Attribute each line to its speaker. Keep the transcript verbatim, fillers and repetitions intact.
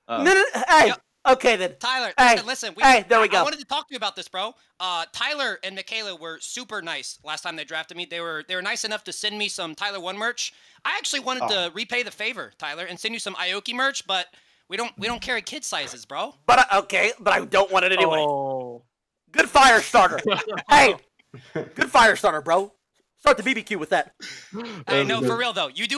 Speaker 1: Oh.
Speaker 2: No, no, no, hey,
Speaker 3: Yep.
Speaker 2: okay then.
Speaker 3: Tyler,
Speaker 2: Hey,
Speaker 3: listen, listen. We,
Speaker 2: hey, there we
Speaker 3: I,
Speaker 2: go.
Speaker 3: I wanted to talk to you about this, bro. Uh, Tyler and Michaela were super nice last time they drafted me. They were they were nice enough to send me some Tyler one merch. I actually wanted
Speaker 1: Oh.
Speaker 3: to repay the favor, Tyler, and send you some I O K I merch, but we don't we don't carry kid sizes, bro.
Speaker 2: But I, okay, but I don't want it anyway.
Speaker 4: Oh.
Speaker 2: Good fire starter. Hey, good fire starter, bro. Start the B B Q with that.
Speaker 3: Hey, no, for real though. You do